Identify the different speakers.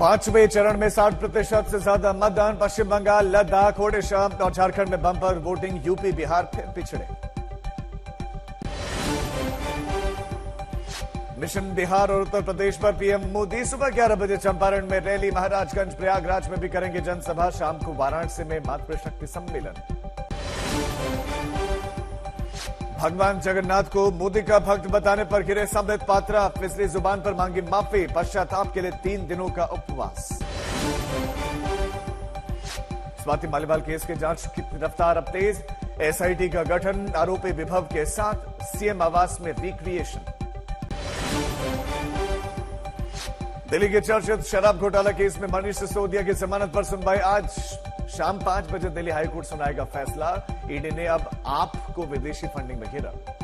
Speaker 1: पांचवें चरण में 60% से ज्यादा मतदान। पश्चिम बंगाल, लद्दाख, ओडिशा और झारखंड में बम्पर वोटिंग। यूपी, बिहार फिर पिछड़े। मिशन बिहार और उत्तर प्रदेश पर पीएम मोदी सुबह 11 बजे चंपारण में रैली। महाराजगंज, प्रयागराज में भी करेंगे जनसभा। शाम को वाराणसी में मातृशक्ति सम्मेलन। भगवान जगन्नाथ को मोदी का भक्त बताने पर गिरे संबित पात्रा। फिसली जुबान पर मांगी माफी। पश्चाताप के लिए 3 दिनों का उपवास। स्वाति मालीवाल केस की जांच की रफ्तार अब तेज। एसआईटी का गठन। आरोपी विभव के साथ सीएम आवास में रिक्रिएशन। दिल्ली के चर्चित शराब घोटाला केस में मनीष सिसोदिया की जमानत पर सुनवाई आज शाम 5 बजे दिल्ली हाईकोर्ट सुनाएगा फैसला। ईडी ने अब आप को विदेशी फंडिंग में घेरा।